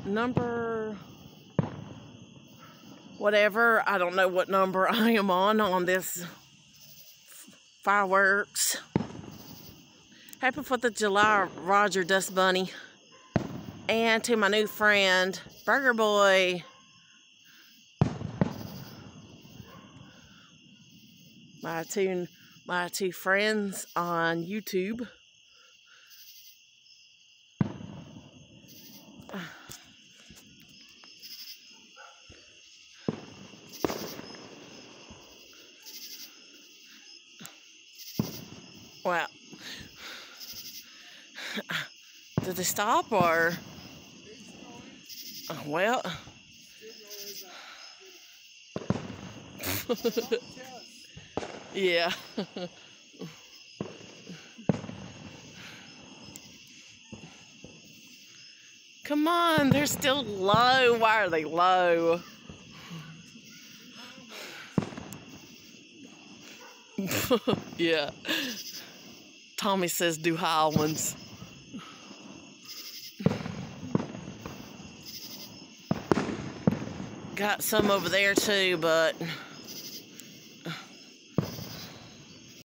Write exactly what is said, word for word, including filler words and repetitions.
number whatever. I don't know what number I am on on this fireworks. Happy fourth of July, Roger Dust Bunny. And to my new friend, Burger Boy. My two, my two friends on YouTube. Well, did they stop or? Well, yeah. Come on, they're still low. Why are they low? Yeah. Tommy says do high ones. Got some over there too, but